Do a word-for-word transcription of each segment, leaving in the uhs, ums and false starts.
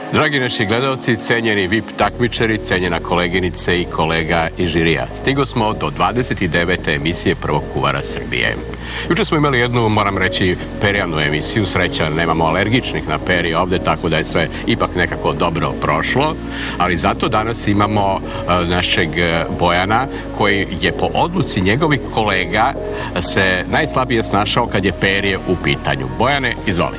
Dragi naši gledalci, cenjeni V I P takmičari, cenjena koleginice i kolega iz žirija. Stigo smo do dvadeset devete emisije Prvog kuvara Srbije. Juče smo imali jednu, moram reći, perijanu emisiju. Sreća, nemamo alergičnih na peri ovde, tako da je sve ipak nekako dobro prošlo. Ali zato danas imamo uh, našeg Bojana, koji je po odluci njegovih kolega se najslabije snašao kad je perje u pitanju. Bojane, izvoli.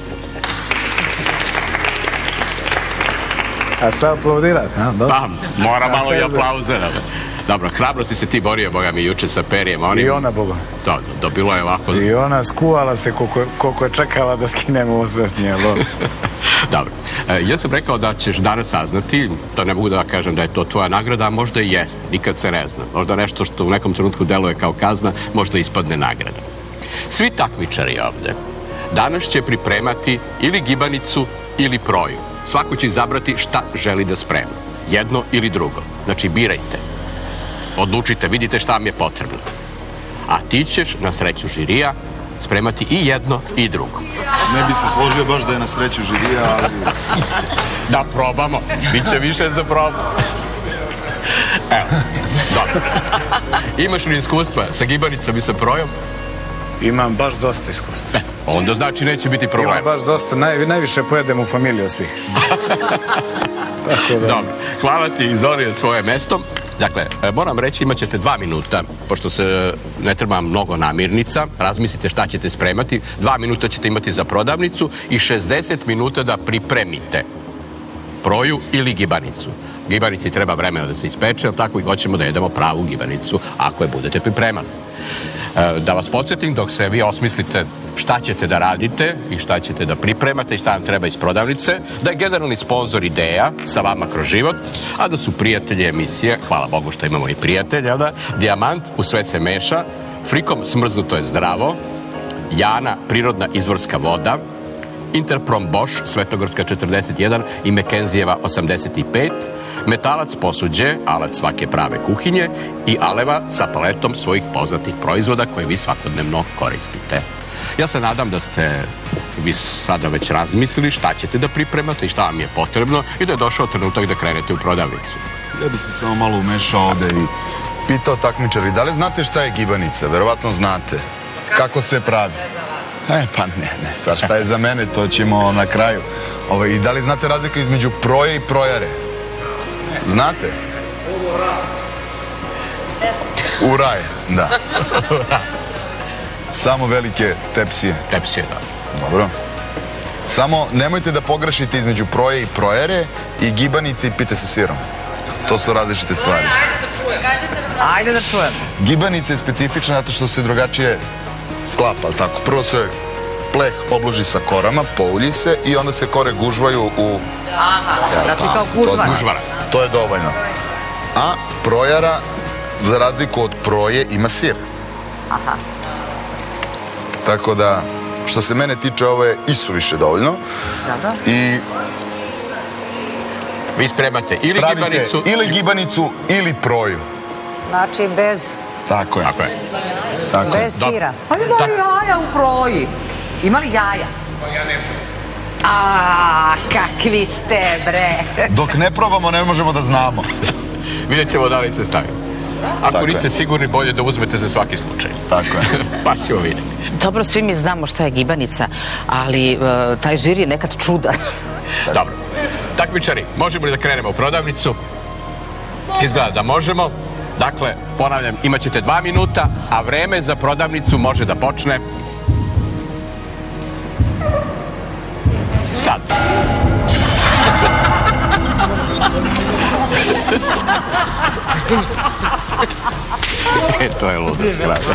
A sad aplaudirati, a? Pa, mora malo i aplauze. Dobro, hrabro si se ti borio, Boga mi, juče sa perijem. I ona, Boga. Da, dobilo je ovako... I ona skuvala se koliko je čekala da skinemo ovo sve s nje. Dobro, ja sam rekao da ćeš danas saznati, to ne mogu da kažem da je to tvoja nagrada, a možda i jeste, nikad se ne zna. Možda nešto što u nekom trenutku deluje kao kazna, možda ispadne nagrada. Svi takmičari ovde danas će pripremati ili gibanicu ili proju. Svako će izabrati šta želi da sprema. Jedno ili drugo. Znači, birajte. Odlučite, vidite šta vam je potrebno. A ti ćeš, na sreću žirija, spremati i jedno i drugo. Ne bi se složio baš da je na sreću žirija, ali... Da probamo. Biće više za probu. Evo, dobro. Imaš li iskustva sa gibanicom i sa projom? Imam baš dosta iskustva. Onda znači neće biti problema. Imam baš dosta, najviše pojedem u familiju od svih. Dobro, hvala ti, izvolio tvoje mesto. Dakle, moram reći, imat ćete dva minuta, pošto se ne treba mnogo namirnica, razmislite šta ćete spremati. Dva minuta ćete imati za prodavnicu i šezdeset minuta da pripremite proju ili gibanicu. Gibanici treba vremena da se ispeče, ali tako i hoćemo da jedemo pravu gibanicu ako je budete pripremali. Da vas podsjetim, dok se vi osmislite šta ćete da radite i šta ćete da pripremate i šta vam treba iz prodavnice, da je generalni sponsor Ideja sa vama kroz život, a da su prijatelji emisije, hvala Bogu što imamo i prijatelja, da, Dijamant, u sve se meša, Frikom smrznuto je zdravo, Jana, prirodna izvorska voda, Interprom Bosch, Svetogorska četrdeset jedan i Mekenzijeva osamdeset pet, Metalac posuđe, alat svake prave kuhinje i Aleva sa paletom svojih poznatih proizvoda koje vi svakodnevno koristite. Ja se nadam da ste vi sada već razmislili šta ćete da pripremate i šta vam je potrebno i da je došao trenutak da krenete u prodavnicu. Ja bi se samo malo umešao ovde i pitao takmičari, da li znate šta je gibanica? Verovatno znate. Kako se pravi? E, pa ne, ne, sad šta je za mene, to ćemo na kraju. I da li znate razliku između proje i projare? Znate? Ura je, da. Samo velike tepsije. Tepsije, da. Dobro. Samo nemojte da pogrešite između proje i projare i gibanice i pite sa sirom. To su različite stvari. Ajde da čujem. Ajde da čujem. Gibanica je specifična zato što se drugačije sklapa, ali tako? Prvo se pleh obloži sa korama, poulji se i onda se kore gužvaju u... Aha, znači kao kužvara. To je dovoljno. A projara, za razliku od proje, ima sir. Aha. Tako da, što se mene tiče, ovo je isuviše dovoljno. Dobro. I... Vi spremate ili gibanicu... Ili gibanicu, ili proju. Znači bez... Tako je. Tako je. Bez sira. Pa ima li jaja u proji? Ima li jaja? Ja ne znam. Aaaa, kakvi ste, bre. Dok ne probamo, ne možemo da znamo. Vidjet ćemo da li se stavi. Ako niste sigurni, bolje da uzmete za svaki slučaj. Tako je. Pa ćemo vidjeti. Dobro, svi mi znamo šta je gibanica, ali taj žir je nekad čudan. Dobro. Takmičari, možemo li da krenemo u prodavnicu? Izgleda da možemo. Dakle, ponavljam, imat ćete dva minuta, a vreme za prodavnicu može da počne sad. E, to je ludost, kralje.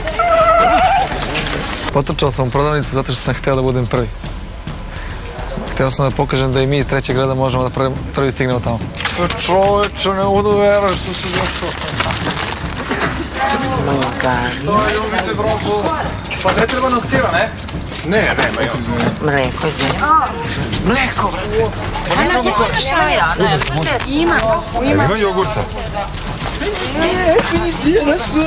Potrčao sam u prodavnicu zato što sam hteo da budem prvi. Hteo sam da pokažem da i mi iz trećeg reda možemo da prvi stignemo tamo. Čoveče, ne budu vera što se došlo. Što je, ljubite, drogu? Pa ne treba nam sira, ne? Ne, nema. Mleko, izvini. Mleko, brate. Ajde, gdje imaš jaja? Ne, znaš gdje? Ima. Ima jogurta. Ne, finisije, ne smije.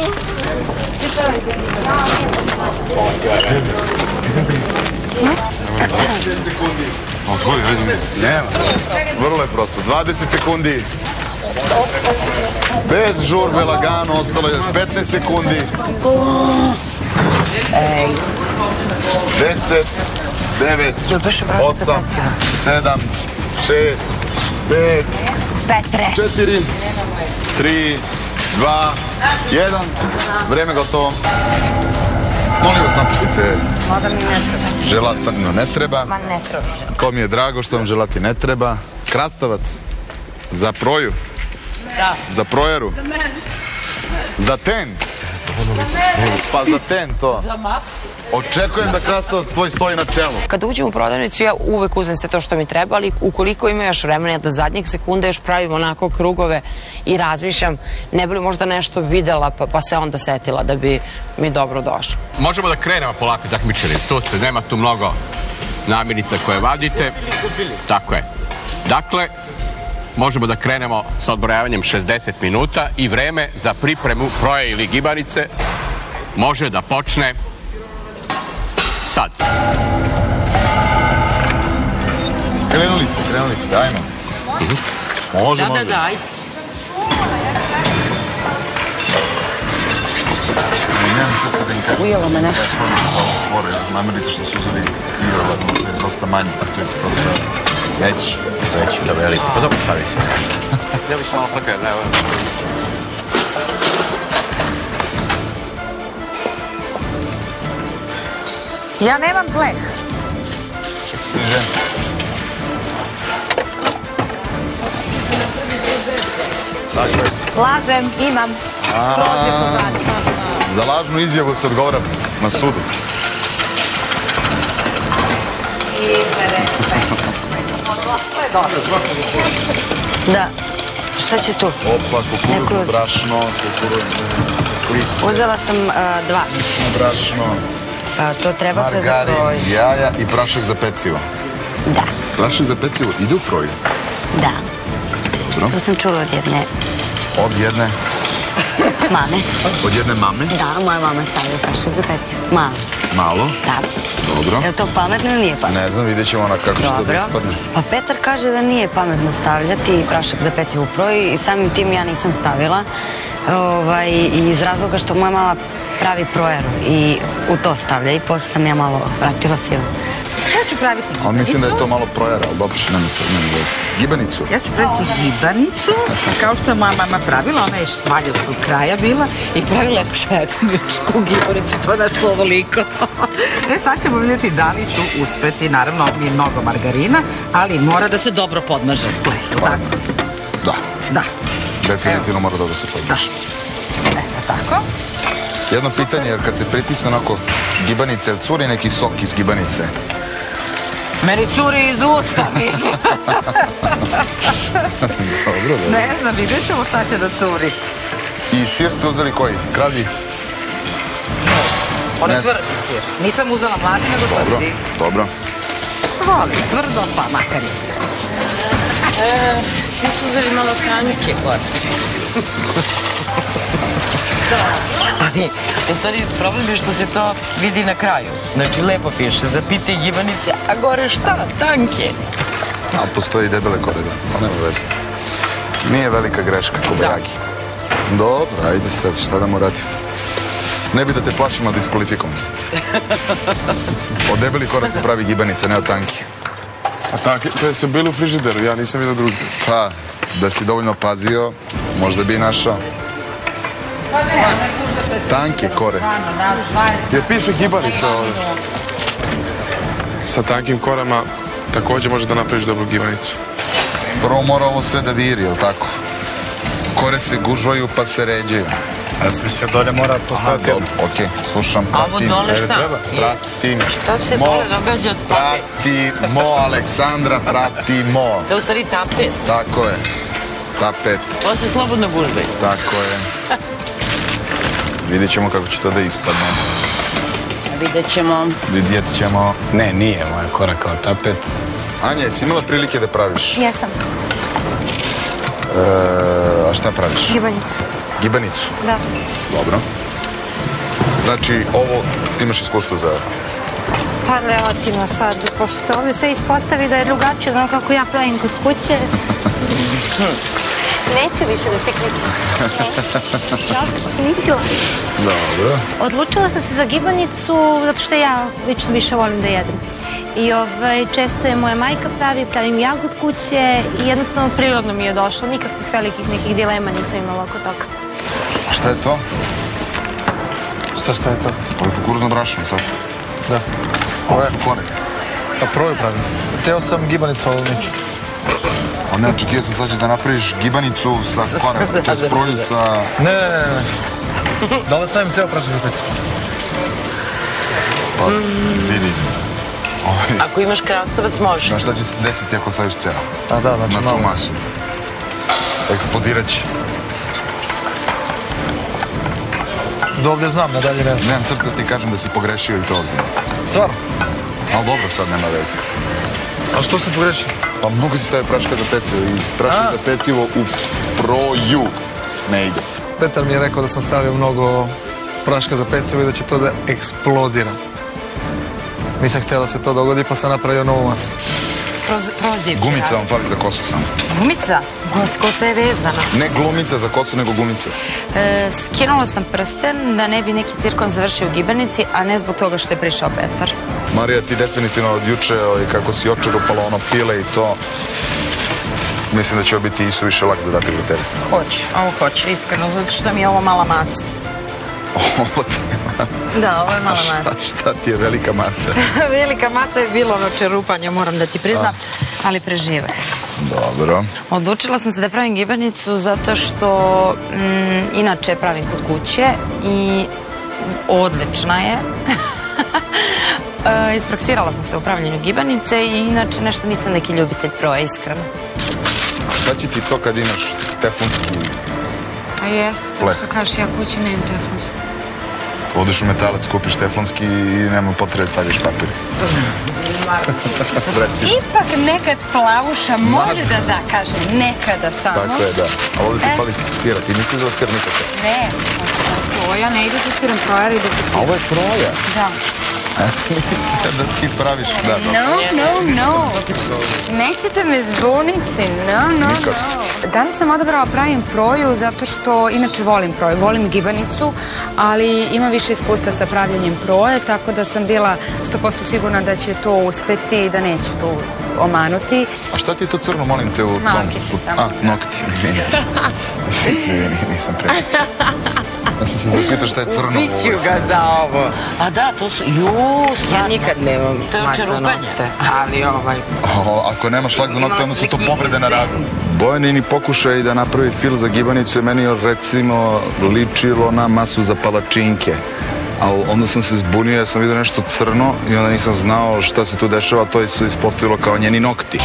Otvori, ajde. Nema. Vrlo je prosto. dvadeset sekundi. Bez žurbe, lagano, ostalo je još petnaest sekundi. deset, devet, osam, sedam, šest, pet, četiri, tri, dva, jedan. Vreme gotovo. Molim vas, napustite. Voda mi ne treba. Želatino ne treba. Ma ne treba. To mi je drago što vam želati ne treba. Krastavac. Za proju. Da. Za projeru. Za mene. Za ten. Pa za ten to. Za masku. Očekujem da krastavac tvoj stoji na čelu. Kada uđem u prodavnicu, ja uvek uzem sve to što mi treba, ali ukoliko ima još vremena, ja do zadnjeg sekunde još pravim onako krugove i razmišljam, ne bi li možda nešto videla, pa, pa se onda setila da bi mi dobro došlo. Možemo da krenemo polako takmičari. Tu ste, nema tu mnogo namirnica koje vadite. Tako je. Dakle, možemo da krenemo sa odbrojavanjem šezdeset minuta i vreme za pripremu proje ili gibanice može da počne sad. Krenuli ste, krenuli ste, dajmo. Može, može. Da, da, da, ajde. Ujelo me nešto. Namirnice što su uzeli vjerovatno, to je dosta manje, to je dosta veći. Veći, da veliki. Pa dobro staviti. Ja bih malo plakaj, ne, evo. Ja nemam pleh. Stiže. Dakle. Lažem, imam. Skroz je pozadnje. Za lažnu izjavu se odgovara na sudu. Da. Šta će tu? Opa, kukuruzno brašno, kukuruzno klice. Uzela sam uh, dva. Brašno, Uh, to treba se za margarin, proj. jaja i prašak za pecivo. Da. Prašak za pecivo ide u proj. Da. Dobro. To sam čula od jedne Od jedne, mame. od jedne mame. Da, moja mama stavlja prašak za pecivo. Malo. Malo. Da. Dobro. Je li to pametno ili nije pametno? Ne znam, vidjet ćemo ona kako će to da Dobro. ispadne. Pa Petar kaže da nije pametno stavljati prašak za pecivo u proj i samim tim ja nisam stavila. Ovaj, iz razloga što moja mama pravi projeru i u to stavlja i posle sam ja malo vratila film. Ja ću praviti gibanicu. Ali mislim da je to malo projera, ali dobro, nema se, nema veze. Gibanicu. Ja ću praviti gibanicu, kao što je moja mama pravila, ona je švaljevskog kraja bila i pravila je četničku gibanicu, to je našlo ovoliko. E, sad ćemo vidjeti da li ću uspeti, naravno, mi mnogo margarina, ali mora da se dobro podmaže pleh, jel tako? Da. Da. Definitivno mora dobro se podmaže. Eto, tako. Jedno pitanje, jer kad se pritisne onako gibanice, jel curi neki sok iz gibanice? Meni curi iz usta, mislim. Dobro, dobro. Ne znam, vidjet ćemo šta će da curi. I sir ste uzeli koji? Kravlji? On je Ne znam. tvrdi sir. Nisam uzela mladi, nego Dobro, tvrdi. dobro. Volim tvrdo, pa makar i sir. Ti su uzeli malo tanjike gore. Ali, u stvari, problem je što se to vidi na kraju. Znači, lepo piše, zapite gibanice, a gore šta? Tanke. A postoji i debele kore, da. Pa nema veze. Nije velika greška, kobajagi. Dobro, ajde sad, šta da mu radim? Ne bi da te plašim, ali diskvalifikovan se. Od debeli kora se pravi gibanica, ne od tankih. A tanke, to su bili u frižideru, ja nisam vidio drugi. Pa, da si dovoljno pazio, možda bi i našao. Tanke kore. Jer piše gibanica ovdje. Sa tankim korama također može da napraviš dobru gibanicu. Prvo mora ovo sve da viri, jel tako? Kore se gužvaju pa se ređaju. Ja sam mislio dolje mora Aha, postojati. dobro, okej, slušam, A ovo pratim. dole šta? Pratim. Šta se Mo, dole događa? Pratimo, Aleksandra, pratimo. To je u stvari tapet. Tako je. Tapet, To se slobodno gužbaju. tako je. Vidjet ćemo kako će to da ispadne. Vidjet ćemo. Vidjet ćemo. Ne, nije moja kora kao tapet. Anja, jesi imala prilike da praviš? Jesam. E, a šta praviš? Gibanicu. Gibanicu? Da. Dobro. Znači, ovo imaš iskustvo za Pa relativno sad, pošto se ovdje sve ispostavi da je drugačije od ono kako ja pravim kod kuće. Neću više da se kritim. Ja sam mislila. Dobro. Odlučila sam se za gibanicu zato što ja lično više volim da jedem. I ovaj, često je moja majka pravi, pravim ja kod kuće i jednostavno prirodno mi je došlo. Nikakvih velikih nekih dilema nisam imala oko toga. A šta je to? Šta šta je to? Ovo je kukuruzno brašno, tako? Da. Ovo su kore. Pa proju pravim. Hteo sam gibanicu, ali neću. A ne, očekio sam sad će da napraviš gibanicu sa korem, to je proju sa... Ne, ne, ne, ne. Da li stavim ceo prašak za pecu? Pa, vidi. Ako imaš krastavac, može. Znaš šta će se desiti ako staviš ceo? A da, znači na malo. tu masu. Eksplodirat će. Do ovdje znam, nadalje ne znam. Nemam srca da ti kažem da si pogrešio i to ozbiljno. Stvarno? Ali dobro, sad nema veze. A što sam pogrešio? Pa mnogo si stavio praška za pecivo i prašak za pecivo u proju ne ide. Petar mi je rekao da sam stavio mnogo praška za pecivo i da će to da eksplodira. Nisam htio da se to dogodi, pa sam napravio novu masu. Prozivke. Gumica vam fali za kosu samo. Gumica? Kosa je vezana. Ne glumica za kosu, nego gumica. Skinula sam prsten da ne bi neki cirkon završio u gibanici, a ne zbog toga što je prišao Petar. Marija, ti definitivno od juče, kako si očerupala ono pile i to, mislim da će ovo biti i suviše lak zadatak za tebe. Hoću, ovo hoću, iskreno, zato što mi je ovo mala maca. Ovo ti je maca? Da, ovo je mala maca. Šta ti je velika maca? Velika maca je bilo ono čerupanje, moram da ti priznam, ali prežive. Dobro. Odlučila sam se da pravim gibanicu zato što inače pravim kod kuće i odlična je. Ispraksirala sam se u pravljenju gibanice i inače nešto nisam neki ljubitelj proja, iskreno. Šta će ti to kad imaš teflonski? A jeste, to što kažeš, ja kući nemam teflonski. Odeš u metalac, kupiš teflonski i nema potrebe stavljaš papir. Ipak nekad plavuša može da zakaže, nekada samo. Tako je, da. A ovdje ti fali sira, ti misliš da sir nikako? Ne, proja, ne ide sa sirom, proja ide sa sirom. A ovo je proja? Da. Ja sam mislila da ti praviš, da. No, no, no. Nećete me zbuniti, no, no, no. Danas sam odabrala pravim proju zato što inače volim proju, volim gibanicu, ali imam više iskustva sa pravljenjem proje, tako da sam bila sto posto sigurna da će to uspeti i da neću to omanuti. A šta ti je to crno, molim te, u tom? Malkice samo. A, nokti, izvini. Izvini, nisam primetio. Ja sam se zapitao šta je crno u ovoj Biću ga za ovo. A da, to su, juu, ja nikad nemam To je očerupanje. Ali ovaj... Ako nemaš šlag za nokte, onda su to povrede na radu. Bojanini pokušaj da napravi fil za gibanicu je meni recimo ličilo na masu za palačinke. Ali onda sam se zbunio jer sam vidio nešto crno i onda nisam znao šta se tu dešava, to se ispostavilo kao njeni nokti.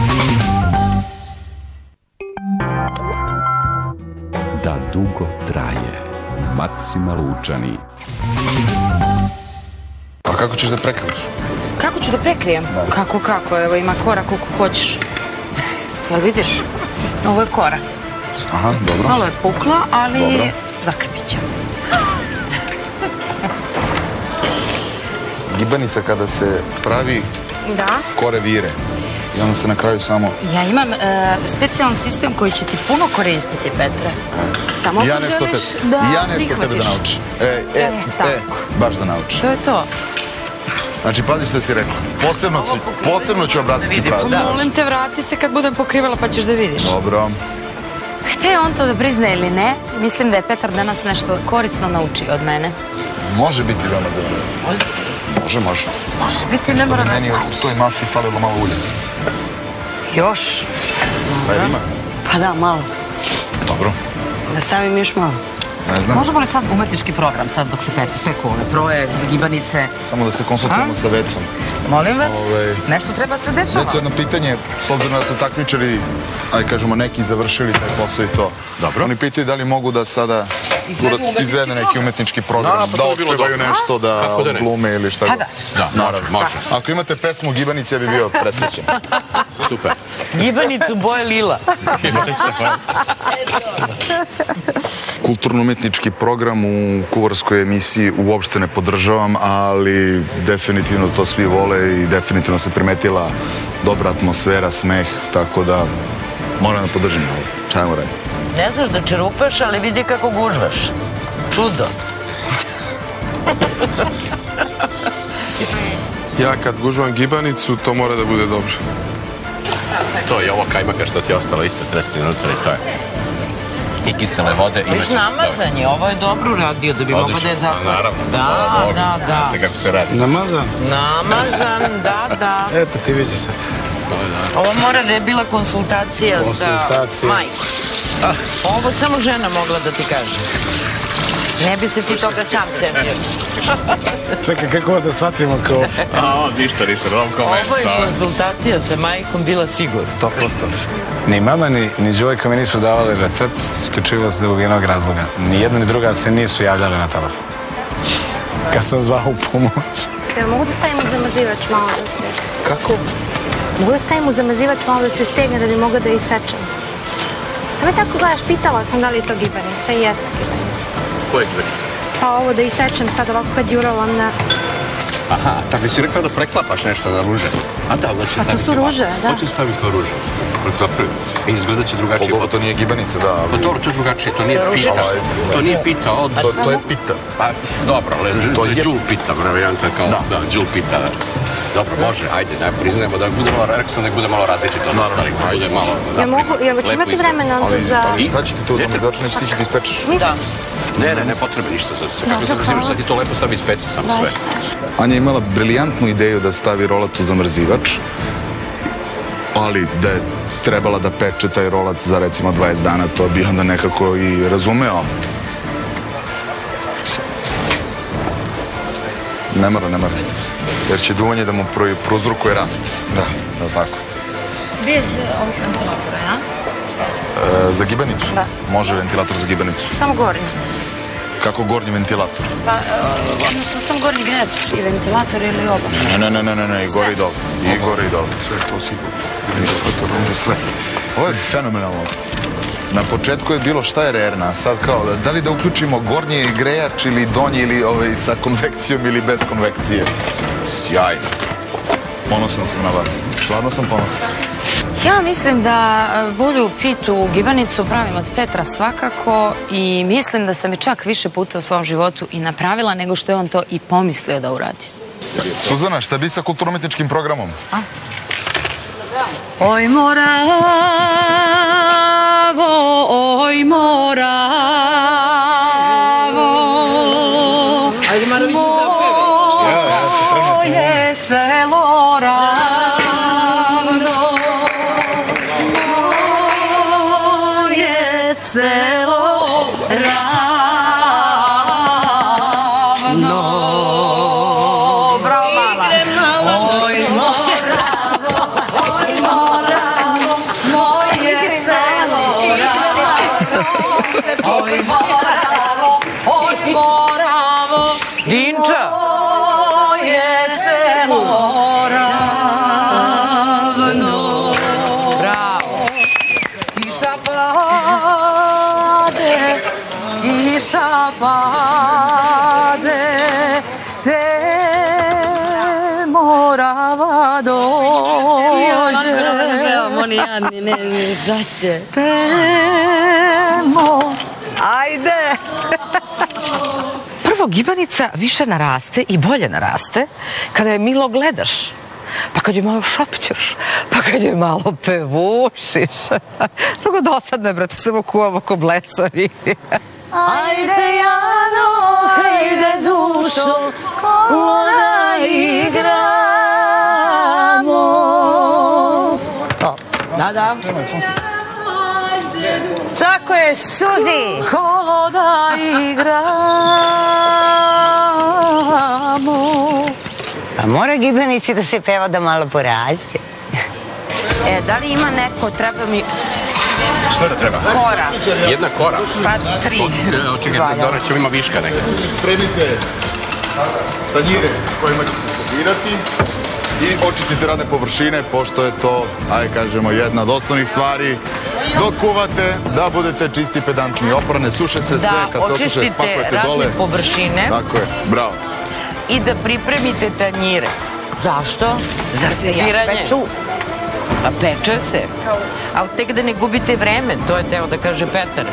Da dugo traje. Maksima Lučani. A kako ćeš da prekriš? Kako ću da prekrijem? Kako, kako? Evo ima kora koliko hoćeš. Jel vidiš? Ovo je kora. Aha, dobro. Malo je pukla, ali zakrpit ćemo. Gibanica kada se pravi Da. kore vire i onda se na kraju samo... Ja imam specijalan sistem koji će ti puno koristiti, Petre. Samo ako želiš da prihvatiš. I ja nešto tebe da naučim. E, e, e, baš da naučim. To je to. Znači, pazi što si rekla. Posebno ću obratiti pravdu. Molim te, vrati se kad budem pokrivala pa ćeš da vidiš. Dobro. Hteo on to da prizna ili ne, mislim da je Petar danas nešto korisno naučio od mene. Može biti veoma zanimljivo. Može, može. Može biti, ne mora da znači. Meni u toj masi falilo malo ulja. Još? Pa jer ima? Pa da, malo. Dobro. Da stavim još malo. Ne znam. Možemo li sad umetnički program, sad dok se peku ove proje, gibanice? Samo da se konsultujemo sa Vecom. Molim vas, nešto treba se dešava. Znači, jedno pitanje, s obzirom da su takmičari, aj kažemo, neki završili taj posao i to. Dobro. Oni pitaju da li mogu da sada izvede neki umetnički program, da otpevaju nešto, da glume ili šta god. Da, naravno, može. Ako imate pesmu o Gibanici, ja bi bio presrećen. Super. Gibanicu boje lila. Kulturno-umetnički program u kuvarskoj emisiji uopšte ne podržavam, ali definitivno to svi vole i definitivno se primetila dobra atmosfera, smeh, tako da moram da podržim ovo. Šta ajmo raditi? Ne znaš da čerupeš, ali vidi kako gužvaš. Čudo. Ja kad gužvam Gibanicu, to mora da bude dobro. To je ovo kajmakar što ti je ostalo isto tresni unutra i to je. I kisele vode. Viš namazan je, ovo je dobro uradio da bi mogo da je zatvor. Naravno. Da, da, da. Se kako se radi. Namazan? Namazan, da, da. Eto ti vidi sad. Ovo mora da je bila konsultacija sa majkom. Ovo samo žena mogla da ti kaže. Ne bi se ti toga sam setio. Čekaj, kako da shvatimo kao... A, ništa, ništa, novom komentar. Ovo je konsultacija sa majkom bila sigurno. sto posto. Ni mama, ni Đuvajka mi nisu davali recept, isključivo zbog jednog razloga. Ni jedna ni druga se nisu javljale na telefon. Kad sam zvao u pomoć. Mogu da stavim u zamazivač malo da se... Kako? Mogu da stavim u zamazivač malo da se stegne da bi mogla da isečem. Šta me tako gledaš? Pitala sam da li je to gibanica i jeste gibanica. Koja je gibanica? Pa ovo da isečem sad ovako kad juralam na... Aha, tako si rekao da preklapaš nešto na ruže. A da, da će staviti... A to su ruže, da. To će staviti kao ruže. Preklapaju. I izgledat će drugačije. Dobro, to nije gibanica, da. Pa dobro, to je drugačije, to nije pita. To nije pita, od... To je pita. Pa, dobro, to je džul pita, varijanta kao... Da, džul pita, da. Dobro, može, ajde, ne priznajemo da bude malo, rekao sam da bude malo različito od ostalih, da bude malo... Ja mogu, jel ću imati vremena onda za... Ali šta će ti to uzmati, zato neće stići da ispečeš? Da. Ne, ne, ne potrebe ništa za se. Kako se brzivaš, sad ti to lepo stavi ispeci sam sve. Anja je imala briljantnu ideju da stavi rolat u zamrzivač, ali da je trebala da peče taj rolat za recimo dvadeset dana, to bi onda nekako i razumeo. Ne mora, ne mora. Jer će duvanje da mu prouzrokuje rast. Da, da tako. Bez ovih ventilatora, ja? Za gibanicu? Da. Može ventilator za gibanicu. Samo gornji. Kako gornji ventilator? Pa, odnosno samo gornji gnetuš i ventilator ili oba. Ne, ne, ne, ne, ne, i gore i dole. I gore i dole. Sve to sigurno. Ventilator, onda sve. Ovo je fenomenalno. Na početku je bilo šta je rerna, a sad kao, da li da uključimo gornji grejač ili donji ili sa konvekcijom ili bez konvekcije. Sjajno. Ponosan sam na vas. Stvarno sam ponosan. Ja mislim da bolju pitu gibanicu pravim od Petra svakako i mislim da sam je čak više puta u svom životu i napravila nego što je on to i pomislio da uradi. Suzana, šta bi sa kulturno-umetničkim programom? Oj Moravo, oj Moravo, ajde Marović da zapeve. moje selo ravno, moje selo ravno. Bravo mala. Oj Moravo, oj Moravo, moje selo ravno, oj Moravo, oj Moravo, Dinča. moje selo ravno. Bravo. Kiša pade, kiša pade, te Morava dođe. Oni jadni, ne, ne, znaće. Te Morava, ajde. Prvo, gibanica više naraste i bolje naraste kada je milo gledaš. Pa kad je malo šapćeš, pa kad je malo pevušiš. Drugo, dosadno je, brate, samo kuvamo ko blesavi. Ajde, Jano, hajde, dušo, da igramo. Da, da. Tako je, Suzi. Kolo da igramo. A mora gibanici da se peva da malo poraste. E, da li ima neko, treba mi... Šta da treba? Kora. Jedna kora? Pa tri. Očekajte, Dora ćemo ima viška nekada. Spremite tanjire kojima ćete servirati i očistite radne površine, pošto je to, ajde kažemo, jedna od osnovnih stvari. Dok kuvate, da budete čisti, pedantni, oprane, suše se sve, kad se osuše, spakujete dole. Da očistite radne površine. Tako je, bravo. I da pripremite tanjire. Zašto? Za serviranje. Pa peče se. Ali tek da ne gubite vreme, to je teo da kaže Petar.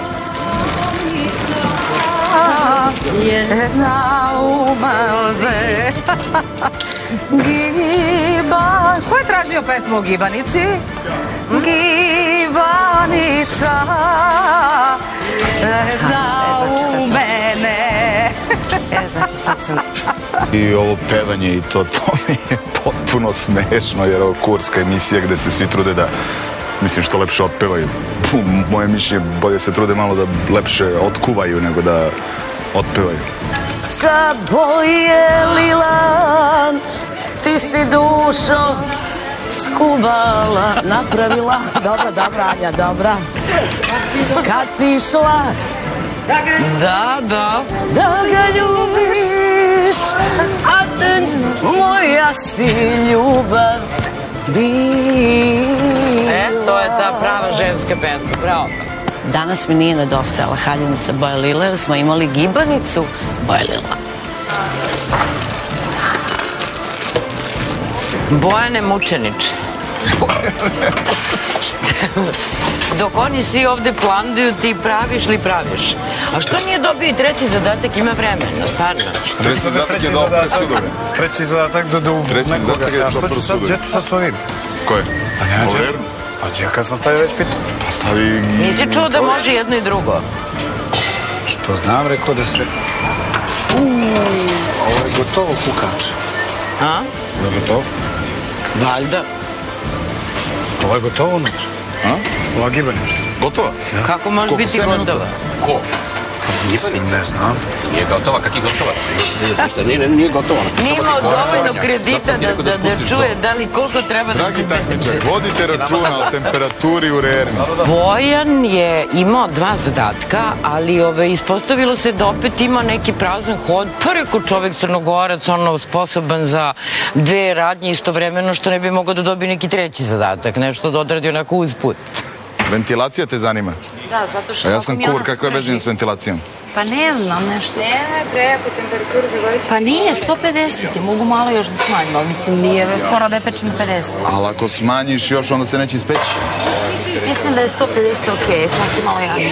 Jedna umaze Giba... Ko je tražio pesmu o gibanici? Gibanica Jedna u mene. E, znači sad sam... I ovo pevanje i to, to mi je potpuno smešno, jer ovo kurska emisija gde se svi trude da, mislim, što lepše otpevaju. Moje mišljenje, bolje se trude malo da lepše otkuvaju nego da otpevaju. Sa boje lila, ti si dušo skubala, napravila. Dobra, dobra, Anja, dobra. Kad si išla, da, da, da ga ljubiš, a te moja si ljubav bi. E, to je ta prava ženska pesma, bravo. Danas mi nije nedostajala haljenica boje lila, jer smo imali gibanicu boje lila. Bojane Mučenić. Dok oni svi ovde planduju, ti praviš li praviš. A što nije dobio i treći zadatak, ima vremena, stvarno. Treći zadatak je da opere sudove. Treći zadatak da da u nekoga. Treći zadatak je da se opere sudove. Gdje ću sad s ovim? Ko je? Pa nema ćeš. Pa gdje kad sam stavio već pitu? Pa stavi... Nisi čuo da može jedno i drugo? Što znam, rekao da se... Uuu, ovo je gotovo kukače. A? Ovo je gotovo? Valjda. Ovo je gotovo unutra. A? Ova gibanica. Gotova? Kako može biti gotova? Ko? Gibanica? Ne znam. Nije gotova, kak je gotova? Nije gotova. Nije imao dovoljno kredita da čuje da li koliko treba da se... Dragi takmičari, vodite računa o temperaturi u rerni. Bojan je imao dva zadatka, ali ispostavilo se da opet ima neki prazan hod. Pa rekao čovek Crnogorac, ono sposoban za dve radnje istovremeno, što ne bi mogao da dobije neki treći zadatak, nešto da odradi onako usput. Ventilacija te zanima? Da, zato što... A ja sam kuvar, kakve veze s ventilacijom? Pa ne znam nešto. Ne, prejako temperaturu zagorit će. Pa nije, sto pedeset je, mogu malo još da smanjim, ali mislim nije fora da je pečem pedeset. Ali ako smanjiš još, onda se neće ispeći. Mislim da je sto pedeset okej, čak i malo jače.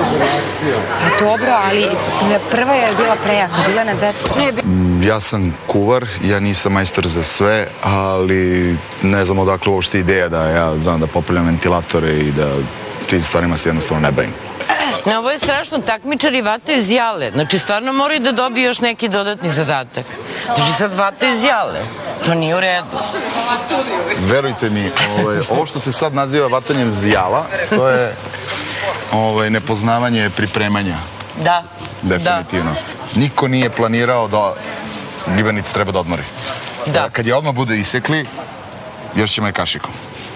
Pa dobro, ali prva je bila prejaka, bila na devet. Ja sam kuvar, ja nisam majstor za sve, ali ne znam odakle uopšte ideja da ja znam da popravljam ventilatore i da tim stvarima se jednostavno ne bavim. Ne, ovo je strašno, takmičari vataju iz jale. Znači, stvarno moraju da dobiju još neki dodatni zadatak. Znači, sad vataju iz jale. To nije u redu. Verujte mi, ovo što se sad naziva vatanjem iz jala, to je nepoznavanje pripremanja. Da. Definitivno. Niko nije planirao da gibanica treba da odmori. Da. Kad je odmah bude isekli, još ćemo je kašikom.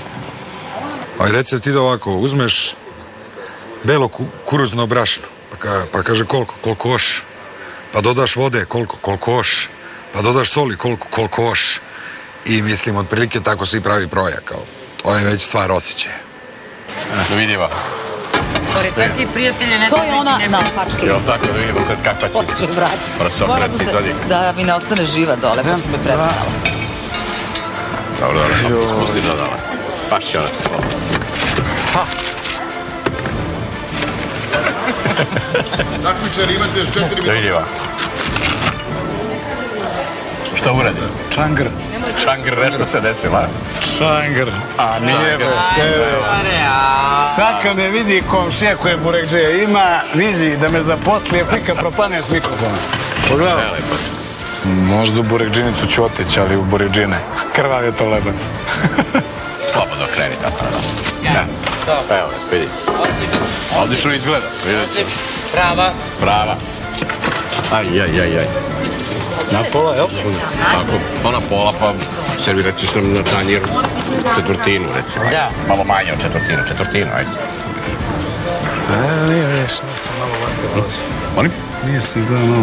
Ali reci ti da ovako, uzmeš belo kuruzno brašno, pa kaže koliko, koliko koš, pa dodaš vode, koliko, koliko koš, pa dodaš soli, koliko, koliko koš. I mislim, otprilike tako se i pravi projak. To je već stvar osjećaja. Dovidiva. Pored ti prijatelje ne... To je ona napačka. Jel tako, da vidimo sad kakva će iskustva. Prasokrac se izvodi. Da mi ne ostane živa dole, pa sam me predala. Dobro, dobro, samo spusti do dole. Paš će ona. Ha! Takmičari, imate još četiri minuta. Dovidiva. Šta uradi? Čangr. Čangr, nešto se desila. Čangr. A nije bez tebe. Saka me vidi komšija koje burekđe ima, vizi da me zaposli, prika propane s mikrofona. Pogledaj. Možda u burekđinicu ću otići, ali u burekđine. Krvav je to lebac. Slobodno kreni tako na nos. Da. Evo, vidi. Odlično izgleda. Prava. Prava. Aj, aj, aj, aj. Na pola, jel? Tako, pa na pola, pa servirat ćeš nam na tanjir četvrtinu, recimo. Da. Malo manje od četvrtinu, četvrtinu, ajde. E, nije, vidiš, nisam malo vatio. Molim? Nije se izgleda malo.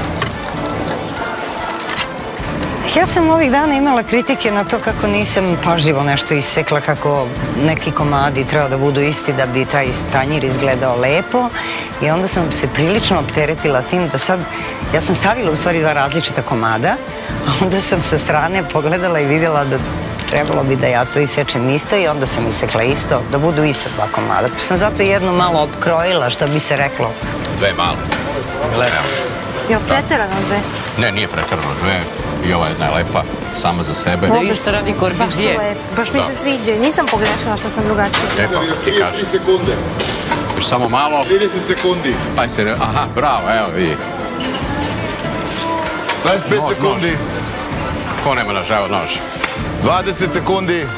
Ja sam ovih dana imala kritike na to kako nisam pažljivo nešto isekla, kako neki komadi treba da budu isti da bi taj tanjir izgledao lepo i onda sam se prilično opteretila tim da sad, ja sam stavila u stvari dva različita komada, a onda sam sa strane pogledala i vidjela da trebalo bi da ja to isečem isto i onda sam isekla isto, da budu isto dva komada. Pa sam zato jedno malo obkrojila, što bi se reklo. Dve male. Gledam. Jo, preterano dve. Ne, nije preterano dve. I ova jedna je lepa, sama za sebe. Da isto radi Korbizije. Baš su lepe, baš mi se sviđaju. Nisam pogrešila što sam drugačija. E, pa ti kažem. trideset sekunde. Još samo malo. trideset sekundi. Pa se, aha, bravo, evo vidi. dvadeset pet sekundi. Ko nema na žao nož? dvadeset sekundi.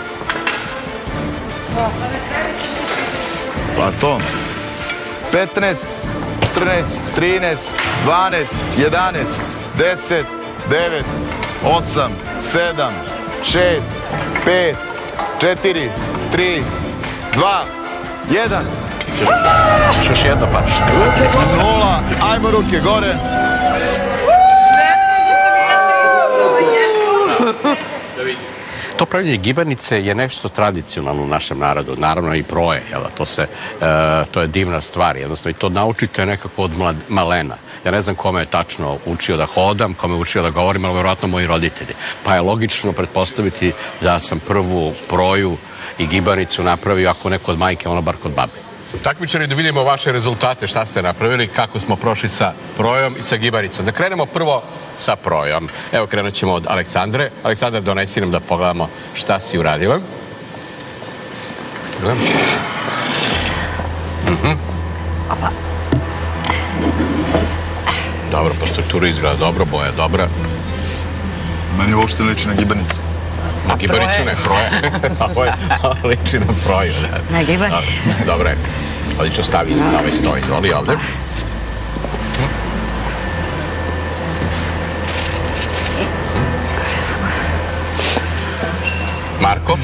Platon. petnaest, četrnaest, trinaest, dvanaest, jedanaest, deset, devet, osam, sedam, šest, pet, četiri, tri, dva, jedan. Ćeš još jedno pač. Nula, ajmo ruke gore. To pravljenje gibanice je nešto tradicionalno u našem narodu, naravno i proje, jel da, to se, to je divna stvar, jednostavno i to naučite nekako od malena. Ja ne znam kome je tačno učio da hodam, kome je učio da govorim, ali vjerojatno moji roditelji. Pa je logično pretpostaviti da sam prvu proju i gibanicu napravio, ako neko od majke, ono bar kod babe. Takmičari, da vidimo vaše rezultate, šta ste napravili, kako smo prošli sa projom i sa gibanicom. Da krenemo prvo sa projom. Evo, krenut ćemo od Aleksandre. Aleksandra, donesi nam da pogledamo šta si uradila. Gledam. Mhm. Dobro, po strukturi izgleda dobro, boja je dobra. Meni uopšte liči na gibanicu. Na gibanicu ne, proje. Ovo je liči na proju. Na gibanicu. Dobro je. Odlično stavi na ovaj stoj. Izvoli ovde. Marko?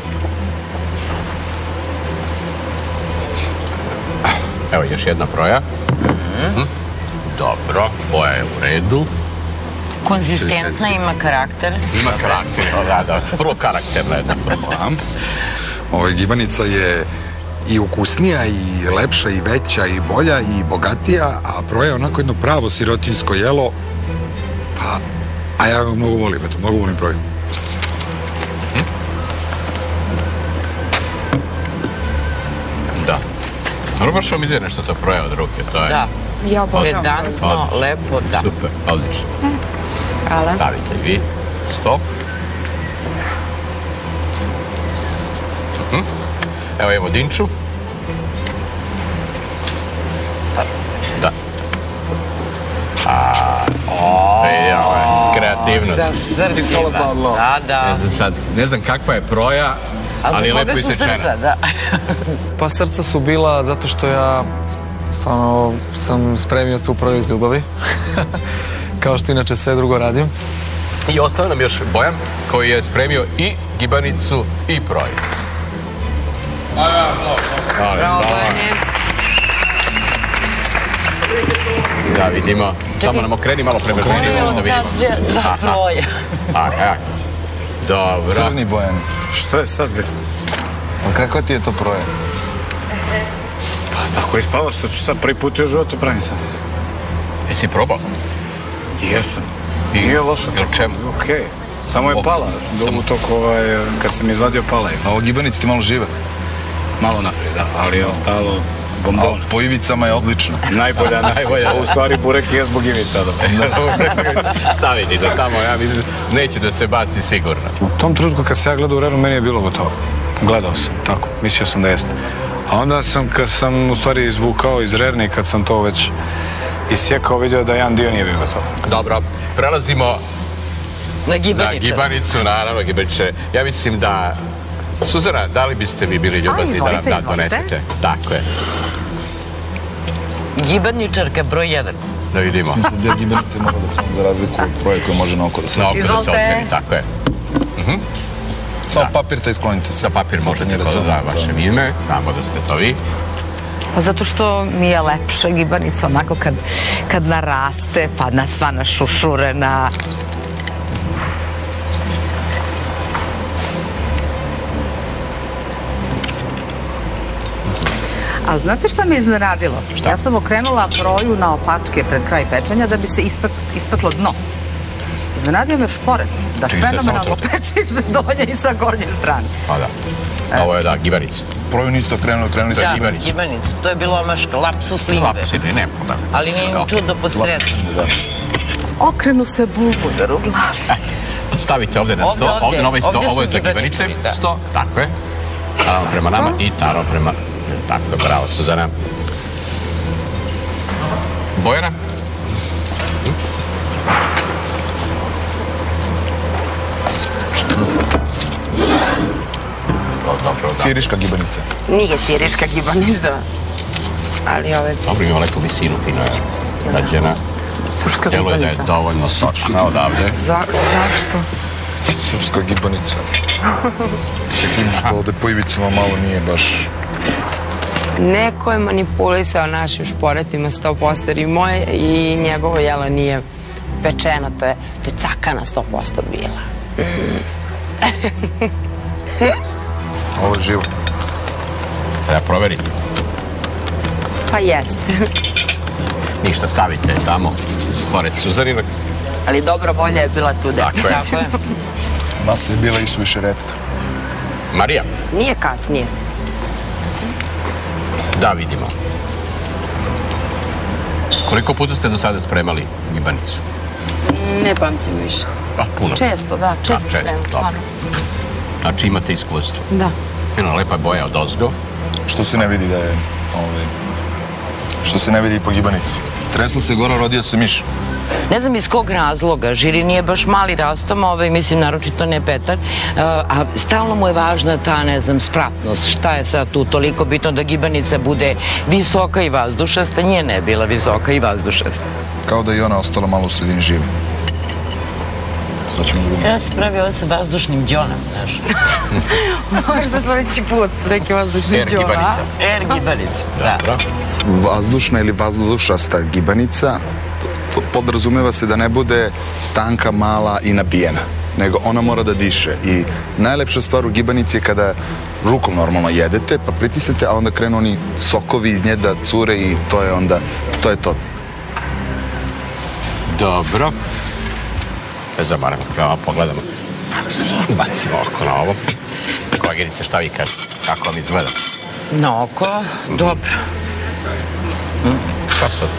Evo još jedna proja. Dobro, boja je u redu. Konzistentna, ima karakter. Ima karakter, da, da. Vrlo karakterna jedna proja. Ova gibanica je i ukusnija, i lepša, i veća, i bolja, i bogatija, a proja je onako jedno pravo sirotinjsko jelo. Pa, a ja ga mnogo volim, eto, mnogo volim proju. Da. Dobro, baš vam ide nešto za proja od ruke, to je... Da. Ja obožavam. Pedantno, lepo, da. Super, odlično. Hvala. Stavite i vi. Stop. Evo je vodinču. Da. Kreativnost. Za srcima. Da, da. Ne znam sad, ne znam kakva je proja, ali je lepo isečena. Srca, da. Pa srca su bila zato što ja stvarno sam spremio tu proju iz ljubavi. Kao što inače sve drugo radim. I ostao nam još Bojan, koji je spremio i gibanicu i proju. Bravo, Bojane. Da vidimo. Samo nam okreni malo prema ženi. Da vidimo. Dva proja. Aha. Dobro. Crni Bojan. Što je sad, bre? A kakva ti je to proja? Pa tako je ispalo što ću sad prvi put u životu pravim sad. Jesi probao? Jesam. Nije loša. Jel čemu? Okej. Samo je pala. Dobu toko ovaj, kad sam izvadio pala je. A ovo gibanici ti malo žive? Malo naprijed, da, ali je ostalo bombon. A po ivicama je odlično. Najbolja nas. U stvari burek je zbog ivica. Staviti da tamo, ja mislim, neće da se baci sigurno. U tom trenutku kad se ja gledao u Renu, meni je bilo gotovo. Gledao sam, tako, mislio sam da jeste. A onda sam, kad sam u stvari izvukao iz Rerne i kad sam to već isjekao, vidio da jedan dio nije bio gotov. Dobro, prelazimo na gibanicu. Na gibanicu, naravno, gibanice. Ja mislim da... Suzana, da li biste vi bili ljubazni da nam da donesete? Tako je. Gibaničarka broj jedan. Da vidimo. Mislim se dvije gibanice mogu da ćemo za razliku od proje koje može na oko da se oceni. Na oko da se oceni, tako je. Samo papir te isklonite se. Sa papir možete to da vaše ime, znamo da ste to vi. Pa zato što mi je lepša gibanica onako kad naraste, pa na sva našušurena. A znate šta me iznenadilo? Ja sam okrenula proju na opačke pred kraj pečenja da bi se ispeklo dno. Iznenadio me šporet, da fenomenalno peče i sa donje i sa gornje strane. Pa da. Ovo je da, gibanica. Proju niste okrenuli, okrenuli ste gibanicu. Da, gibanicu. To je bilo omaška, lapsus lingve. Lapsus lingve, nema problema. Ali nije im čudno pod stresom. Okrenu se bulbuder u glavi. Stavite ovde na sto, ovde na ovaj sto, ovo je za gibanice, sto, tako je. Taro prema nama i Taro prema... Tako je, bravo, Suzana. Bojana? Ciriška gibanica. Nije ciriška gibanica. Ali ove... Dobro, ima lepu visinu, fino je rađena. Srpska gibanica. Djelo je da je dovoljno sočna odavde. Zašto? Srpska gibanica. Tim što ovde po ivicama malo nije baš... Neko je manipulisao našim šporetima sto posto jer i moje i njegovo jelo nije pečeno, to je cakana sto posto bila. Ovo je živo. Treba proveriti. Pa jest. Ništa, stavite tamo, pored Suzaninog. Ali dobra volja je bila tu, dek. Tako je. Masa je bila i suviše retka. Marija? Nije kasnije. Da, vidimo. Koliko puta ste do sada spremali gibanicu? Ne pamtim više. Pa, puno. Često, da, često spremam, stvarno. Znači imate iskustvo. Da. Jedna lepa boja od ozgo. Što se ne vidi da je... Što se ne vidi i po gibanici. Tresla se gora, rodio se miš. Ne znam iz kog razloga, žiri nije baš mali rastom, mislim, naročito ne Petar, a stalno mu je važna ta, ne znam, spratnost. Šta je sad tu toliko bitno da gibanica bude visoka i vazdušasta, nije ne bila visoka i vazdušasta. Kao da i ona ostala malo u sredini žive. Sad ćemo da vidimo. Ja se pravi ovo sa vazdušnim djonom, znaš. Možda sljedeći put neki vazdušni djon, a? Er gibanica. Er gibanica, da. Vazdušna ili vazdušasta gibanica podrazumeva se da ne bude tanka, mala i nabijena, nego ona mora da diše. I najlepša stvar u gibanici je kada rukom normalno jedete, pa pritisnete, a onda krenu oni sokovi iz nje da cure i to je onda, to je to. Dobro. Ne zamaramo, prema pogledamo. Bacimo oko na ovo. Koleginice, šta vi kažete? Kako vam izgleda? Na oko? Dobro. Šta sad?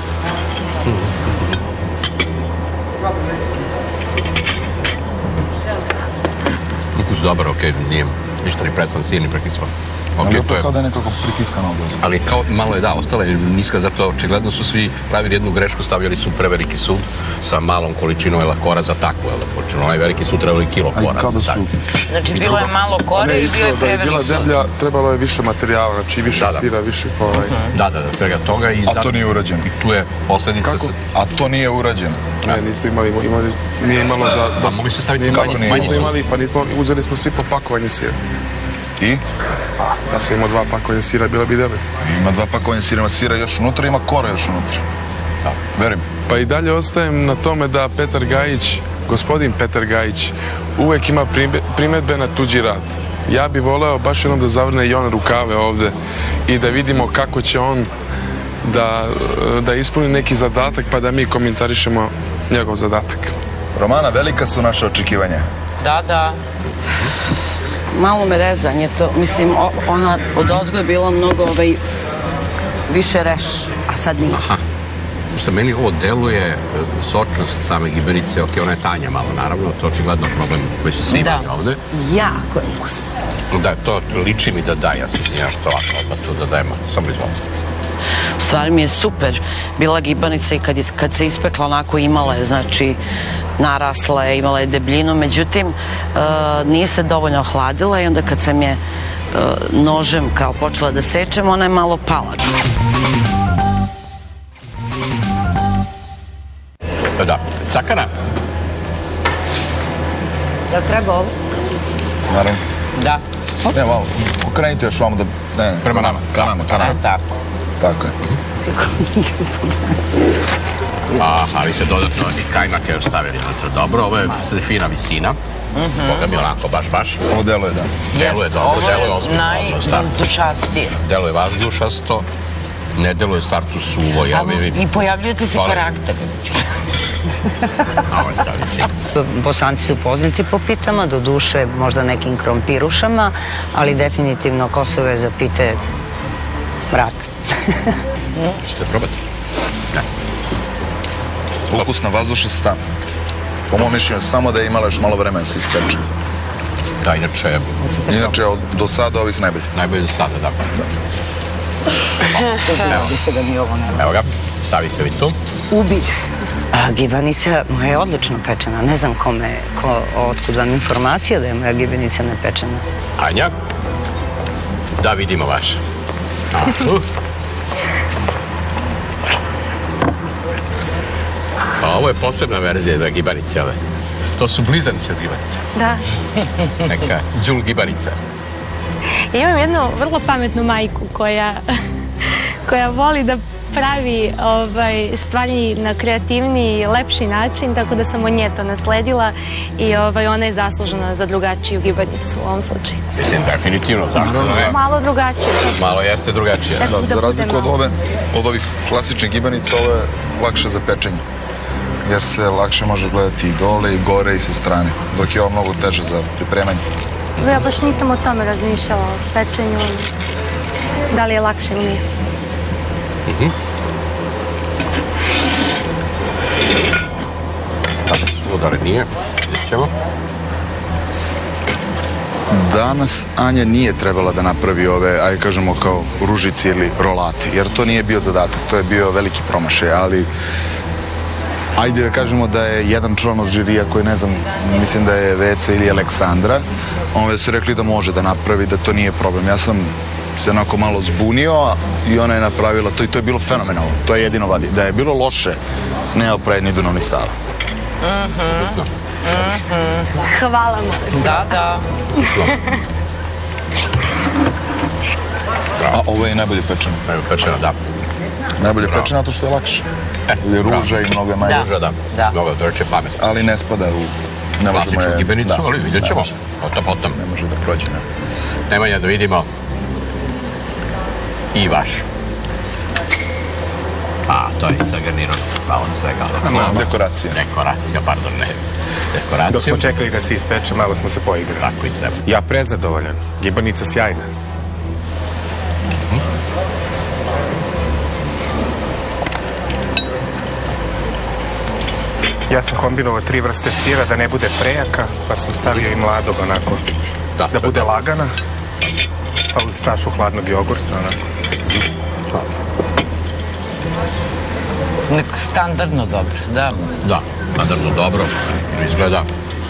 Ukus dobar, okej, nije ništa ni preslan sir, ni prekisvan. Ali je to kao da je nekako pritiskano oblaz. Ali kao malo je da, ostala je niska, zato očigledno su svi pravili jednu grešku, stavljali su preveliki sud sa malom količinom lakora za takvu količinu. Onaj veliki sud trebali kilo kora za takvu. Znači bilo je malo kore i bio je prevelik sud. Da je bila deblja, trebalo je više materijala, znači više sira, više ovaj... Da, da, da, svega toga i... A to nije urađeno. I tu je posljedica... A to nije urađeno. Ne, nismo imali, nije imalo za... A mogli ste staviti manji sud? Pa nismo, uzeli smo svi po pakovanje sira. I? Da sam imao dva pakovanja sira, bila bi debel. Ima dva pakovanja sira, ima sira još unutra, ima kora još unutra. Verim. Pa i dalje ostajem na tome da Petar Gajić, gospodin Petar Gajić, uvek ima primetbe na tuđi rad. Ja bih voleo baš jednom da zavrne i on rukave ovde i da vidimo kako će on da ispuni neki zadatak pa da mi komentarišemo njegov zadatak. Romana, velika su naše očekivanja. Da, da. Malo me rezanje to, mislim, ona od ozgo je bila mnogo više reš, a sad nije. Aha. Što meni ovo deluje, sočnost same gibanice, ok, ona je tanja malo, naravno, to je očigledno problem koji su svi imali ovde. Jako je ukusno. Da, to liči mi da da, ja sam se nešto ovako odmah tu da dajemo, samo izvolite. U stvari mi je super bila gibanica i kad se ispekla onako imala je, znači, narasla je, imala je debljinu, međutim, nije se dovoljno ohladila i onda kad sam je nožem kao počela da sečem, ona je malo pala. Cakana? Jel treba ovo? Naravno. Da. Ne, malo, okrenite još vamo da... Ne, ne, prema nama. Ka nama, ka nama. Tako. Tako je. Aha, vi ste dodatno i kajmake još stavili unutra. Dobro, ovo je sad fina visina. Boga mi onako baš, baš. Ovo deluje, da. Deluje dobro, deluje ozbiljno. Najvazdušastije. Deluje vazdušasto, ne deluje startu suvo, ja bi vidim. I pojavljujete se karakter. A on sad visi. Bosanci su poznati po pitama, do duše možda nekim krompirušama, ali definitivno Kosovo je za pite mrak. Ćete probati? Ne. Ukusna vazdušasta. Po mojom mišljenju, samo da je imala još malo vremena se ispeče. Da, inače... Inače, do sada ovih najbolji. Najbolji za sada, da. Evo se da mi ovo nema. Evo ga, stavite vi tu. Ubić se. A gibanica moja je odlično pečena. Ne znam kome, otkud vam informacija da je moja gibanica nepečena. Anja, da vidimo vaš. A ovo je posebna verzija da gibanice ove. To su blizanice od gibanice. Da. Neka džul gibanica. Imam jednu vrlo pametnu majku koja, koja voli da pravi ovaj, stvari na kreativniji, lepši način, tako da sam od nje to nasledila i ovaj, ona je zaslužena za drugačiju gibanicu u ovom slučaju. Mislim, definitivno, zašto ne? Malo drugačije. Malo jeste drugačije. Da, za razliku od ove, od ovih klasičnih gibanica, ovo je lakše za pečenje. Jer se lakše može gledati i dole, i gore, i sa strane. Dok je ovo mnogo teže za pripremanje. Ja baš nisam o tome razmišljala, o pečenju. Da li je lakše ili nije? Tako su udare nije, vidjet ćemo. Danas Anja nije trebala da napravi ove, ajde kažemo kao ružici ili rolate, jer to nije bio zadatak, to je bio veliki promašaj, ali ajde da kažemo da je jedan član od žirija koji ne znam, mislim da je Veca ili Aleksandra, oni su rekli da može da napravi, da to nije problem. Ja sam se onako malo zbunio i ona je napravila to i to je bilo fenomenalno. To je jedino vadi. Da je bilo loše, ne opravi ni Dunav ni Sava. Hvala mu. Da, da. A ovo je najbolje pečeno. Najbolje pečeno, da. Najbolje pečeno zato što je lakše. Ili ruža i mnogo je manje. Ruža, da. Mnogo drče pamet. Ali ne spada u... klasičnu gibenicu, ali vidjet ćemo. Potom, potom. Ne može da prođe, ne. Nemanja, da vidimo. I vaš. A, to je sa garnirom. Hvala svega. Dekoracija. Dekoracija, pardon, ne. Dekoracija. Dok smo čekali da se ispeče, malo smo se poigrali. Tako i treba. Ja prezadovoljan. Gibanica sjajna. Ja sam kombinovao tri vrste sira da ne bude prejaka, pa sam stavio i mladog onako, da bude lagana, pa uz čašu hladnog jogurta onako. Neko standardno dobro, da. Da, standardno dobro, izgleda.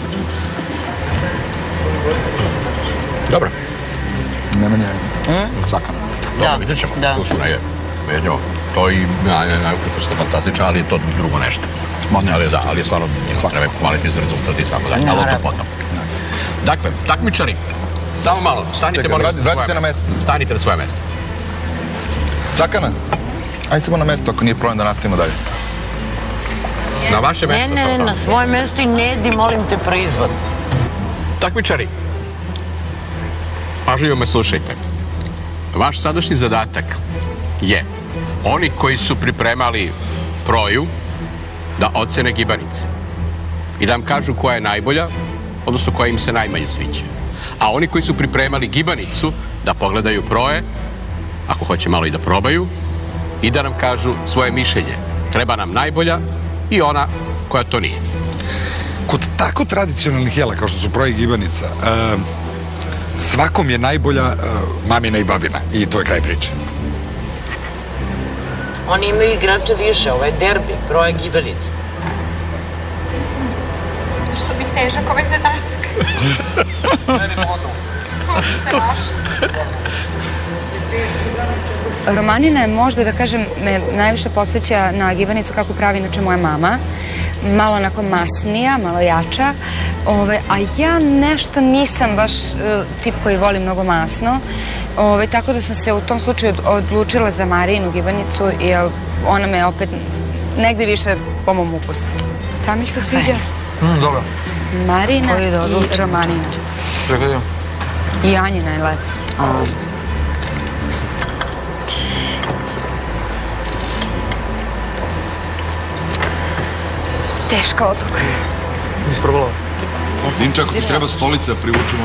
Dobro. Nemanja, Cakana. Dobro, vidjet ćemo. Tu su negdje. Vidjet ćemo. To i najukuсно fantastično, ali je to drugo nešto. Ali da, ali je stvarno treba kvaliti za rezultat i tako dalje. Ali o to potom. Dakle, takmičari, samo malo, stanite molim vas na svoje mesto. Stanite na svoje mesto. Cakana, ajde samo na mesto ako nije problem da nastavimo dalje. Na vaše mesto. Ne, ne, ne, na svoje mesto i ne di, molim te, proizvod. Takmičari, pažljivo me slušajte. Vaš sadašnji zadatak je oni koji su pripremali proju da ocene gibanice i da vam kažu koja je najbolja, odnosno koja im se najmanje sviđa. A oni koji su pripremali gibanicu da pogledaju proje, ako hoće malo i da probaju, i da nam kažu svoje mišljenje. Treba nam najbolja i ona koja to nije. Kod tako tradicionalnih jela kao što su proje i gibanica, svakom je najbolja mamina i babina i to je kraj priče. Oni imaju igrače više, ovo je derbi, proje gibanice. Što bi težak ovaj zadatak? Strašno. Romanina je možda, da kažem, me najviše posjeća na gibanicu kako pravi inače moja mama. Malo onako masnija, malo jača. A ja nešto nisam baš tip koji voli mnogo masno. Tako da sam se u tom slučaju odlučila za Marijinu gibanicu i ona me opet negdje više po mom ukusu. Ta mi se sviđa? Dobro. Marina i Romanina. Čekaj, idem. I Anjina je lepa. Teška odluka. Nisi probala? Sinčak, ti treba stolica, privučemo.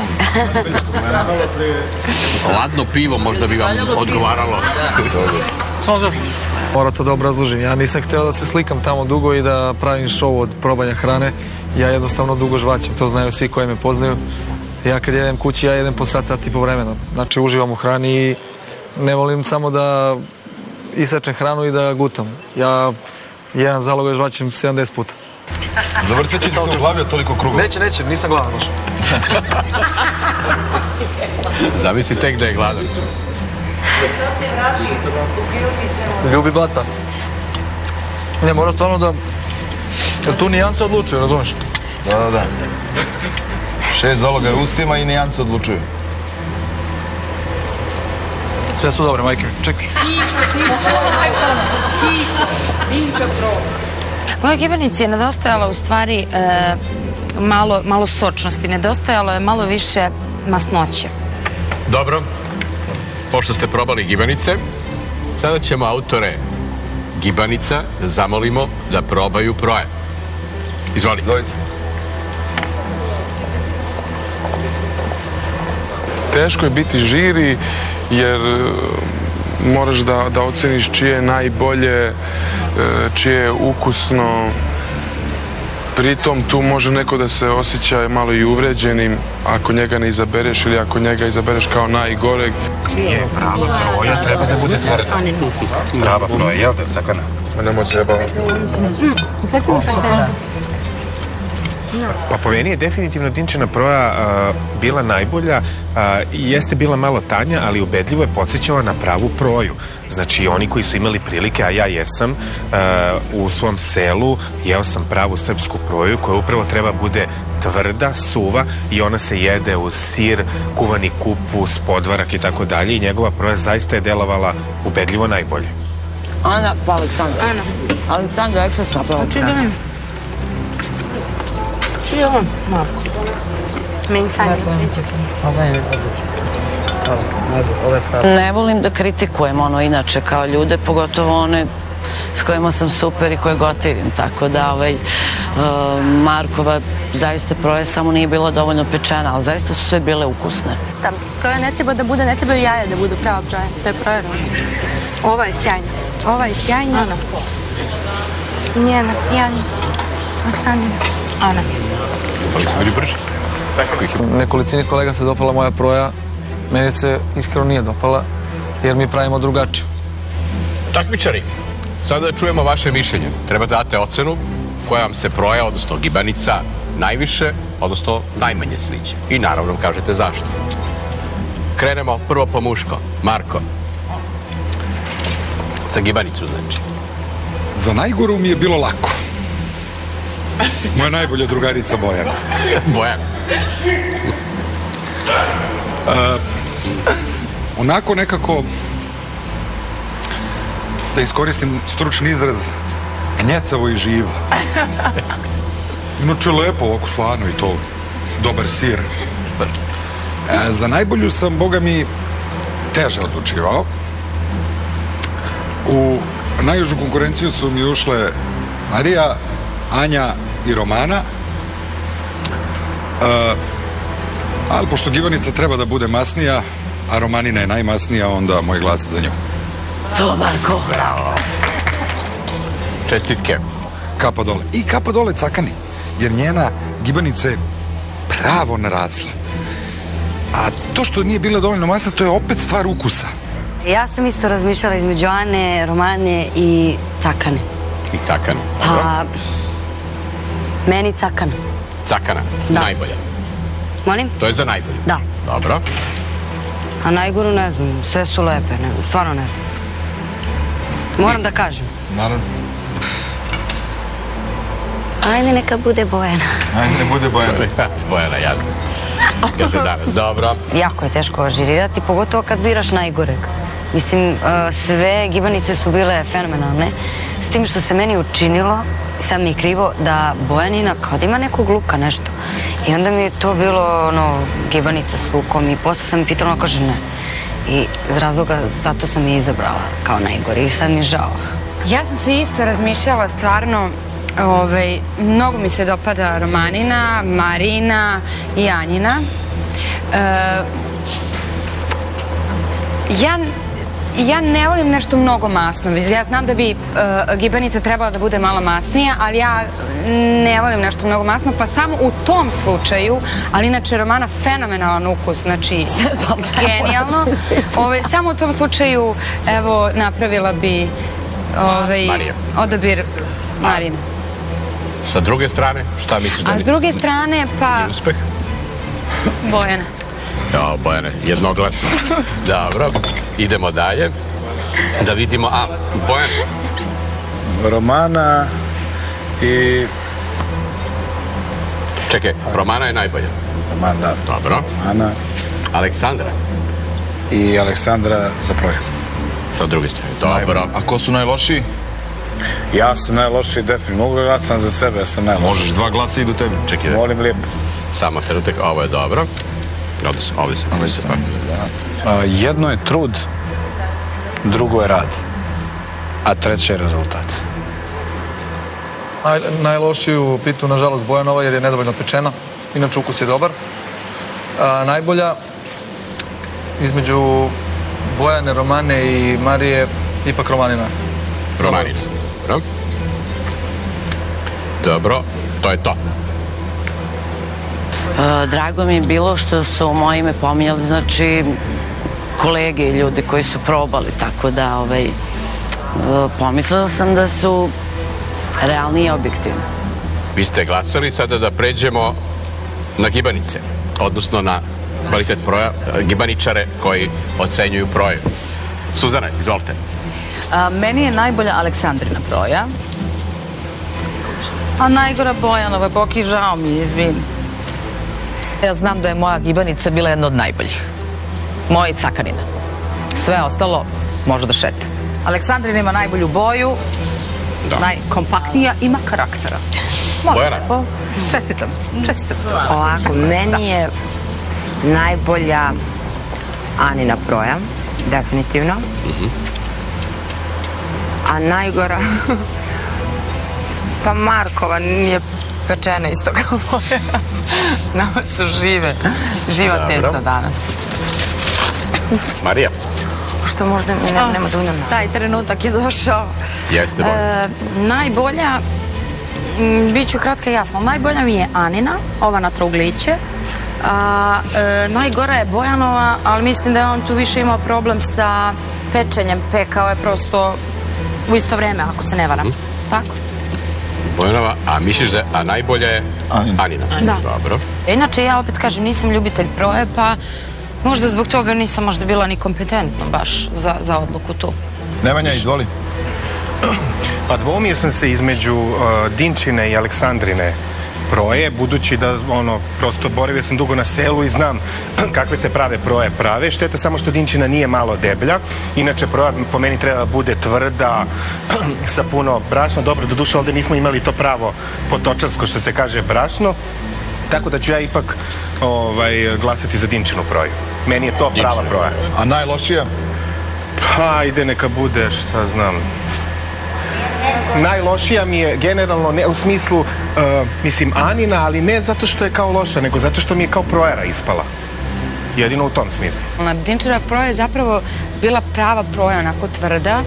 Ladno pivo možda bi vam odgovaralo. Samo za. Moram to da obrazložim. Ja nisam hteo da se slikam tamo dugo i da pravim show od probanja hrane. Ja jednostavno dugo žvaćem, to znaju svi koji me poznaju. Ja kad jedem kući, ja jedem po sat, sat i po vremena. Znači, uživam u hrani i ne volim samo da isečem hranu i da gutam. Ja jedan zalogaj žvaćem sedamdeset puta. Zavrteći se u glavi od toliko krugova? Neće, neće, nisam gladan baš. Zavisi tek da je gladan. Ljubi blata. Ne, mora stvarno da... Jer tu nijanse odlučuju, razumeš? Da, da, da. Šest zaloga je ustima i nijanse odlučuju. Sve su dobre, majke. Čekaj. Moja gibanici je nedostajala u stvari malo sočnosti, nedostajalo je malo više masnoće. Dobro, pošto ste probali gibanice, sada ćemo autore gibanica zamolimo da probaju proje. Izvolite. Izvolite. Teško je biti žiri jer moraš da oceniš čije je najbolje, čije je ukusno. Pritom tu može neko da se osjeća malo i uvređenim ako njega ne izabereš ili ako njega izabereš kao najgoreg. Nije prava proja, treba da bude tvrda. Prava proja, jel da, Cakana? Nemoj se jebavaš. Pa po meni je definitivno Dinčina proja bila najbolja i jeste bila malo tanja, ali ubedljivo je podsjećala na pravu proju. Znači, oni koji su imali prilike, a ja jesam, u svom selu jeo sam pravu srpsku proju koja upravo treba bude tvrda, suva i ona se jede uz sir, kuvani kupus, podvarak i tako dalje i njegova proja zaista je delovala ubedljivo najbolje. Ana, pa Aleksandra. Ana. Aleksandra, jak se sapravo? Čiji je on, Marko? Meni Sanja sviđa. Ne volim da kritikujem ono inače kao ljude, pogotovo one s kojima sam super i koje gotivim, tako da Markova zaista proja samo nije bila dovoljno pečena, ali zaista su sve bile ukusne. Proja ne treba da bude, ne trebaju jaja da budu prava proja, to je proja. Ova je sjajna, ova je sjajna. Ana. Njena, Jana, Aleksandrina. Ana. Nekolicini kolega se dopala moja proja, meni se iskreno nije dopala, jer mi pravimo drugačiju. Takmičari, sada čujemo vaše mišljenje. Treba da date ocenu koja vam se proja, odnosno gibanica, najviše, odnosno najmanje sviđa. I naravno kažete zašto. Krenemo prvo po muško. Marko. Za gibanicu, znači. Za najgoru mi je bilo lako. Moja najbolja drugarica Bojana. Bojana. Onako nekako, da iskoristim stručni izraz, gnjecavo i živo. Inače lepo, ovako slano i to, dobar sir. Za najbolju sam, boga mi, teže odlučivao. U najužu konkurenciju su mi ušle Marija, Anja i Romana, ali pošto gibanica treba da bude masnija, a Romanina je najmasnija, onda moj glas za nju. To, Marko. Bravo. Čestitke. Kapa dole. I kapa dole Cakani, jer njena gibanica je pravo narasla. A to što nije bila dovoljno masna, to je opet stvar ukusa. Ja sam isto razmišljala između Ane, Romane i Cakane. I Cakane. Pa, meni Cakana. Cakana, najbolja. Molim? To je za najbolju. Da. Dobro. A najgoru ne znam, sve su lepe, stvarno ne znam. Moram da kažem. Naravno. Ajde, neka bude Bojana. Ajde, ne bude Bojana. Bojana, jadno. Kaže danas, dobro. Jako je teško žirirati, pogotovo kad biraš najgoreg. Mislim, sve gibanice su bile fenomenalne, s tim što se meni učinilo, sad mi je krivo, da Bojanina kao da ima nekog luka, nešto. I onda mi je to bilo, ono, gibanica s lukom i posle sam mi pitala, ono kaže ne. I iz razloga, zato sam je izabrala kao najgori i sad mi je žao. Ja sam se isto razmišljala, stvarno, mnogo mi se dopada Romanina, Marina i Anjina. Ja Ja ne volim nešto mnogo masno. Ja znam da bi gibanica trebala da bude malo masnija, ali ja ne volim nešto mnogo masno, pa samo u tom slučaju, ali inače Romana fenomenalan ukus, znači genijalno. Samo u tom slučaju, evo, napravila bi odabir Marina. Sa druge strane, šta misliš da mi... A s druge strane, pa... I uspeh? Bojana. Jao, Bojane, jednoglasno. Dobro, idemo dalje. Da vidimo, a, Bojan. Romana i... Čekaj, Romana je najbolja. Romana, da. Dobro. Romana. Aleksandra. I Aleksandra za proju. To drugi strane, dobro. A ko su najlošiji? Ja sam najlošiji, definitivno. Mogu da glasam za sebe, ja sam najlošiji. Možeš, dva glasa idu tebi. Čekaj. Molim lijepo. Samo trenutak, ovo je dobro. Ovdje se, ovdje se, ovdje se. Jedno je trud, drugo je rad, a treće je rezultat. Najlošiju pitu, nažalost, Bojanova, jer je nedovoljno pečena. Inače, ukus je dobar. Najbolja između Bojane, Romane i Marije, ipak Romanina. Romanina. Dobro. Dobro, to je to. Drago mi je bilo što su moje ime pominjali, znači, kolege i ljude koji su probali, tako da pomislila sam da su realni i objektivni. Vi ste glasali sada da pređemo na gibanice, odnosno na kvalitet proja, gibaničare koji ocenjuju proju. Suzana, izvolite. Meni je najbolja Aleksandrina proja, a najgora Bojanova, Boki, žao mi je, izvini. Ja znam da je moja gibanica bila jedna od najboljih. Moja i Cakarina. Sve ostalo može da šete. Aleksandrina ima najbolju boju, najkompaktnija, ima karaktera. Bojana. Čestitam, čestitam. Ovako, meni je najbolja Anina proja, definitivno. A najgora, pa Markova nije pečena isto kao moja. Nama su žive, živa testa danas. Marija. Što možda nema da unam. Taj trenutak je došao. Jeste, Bojana. Najbolja, bit ću kratka i jasna, najbolja mi je Anina, ova na trougliće. Najgora je Bojanova, ali mislim da je on tu više imao problem sa pečenjem. Pekao je prosto u isto vreme, ako se ne varam. Tako? Bojanova, a misliš da a najbolja je Anina? Da. Dobro. Inače, ja opet kažem, nisam ljubitelj proje, pa možda zbog toga nisam možda bila ni kompetentna baš za odluku tu. Nemanja, izvoli. Pa dvoumio sam se između Dinčine i Aleksandrine proje, budući da, ono, prosto boravio sam dugo na selu i znam kakve se prave proje prave. Šteta samo što Dinčina nije malo deblja. Inače, proja po meni treba bude tvrda, sa puno brašna. Dobro, doduše ovde nismo imali to pravo potočarsko, što se kaže, brašno. Tako da ću ja ipak glasati za Dinčinu proju. Meni je to prava proja. A najlošija? Pa, ide neka bude, šta znam. Najlošija mi je generalno, ne u smislu, mislim, Anina, ali ne zato što je kao loša, nego zato što mi je kao projera ispala. Jedino u tom smislu. Dinčina proja je zapravo bila prava proja, onako tvrda,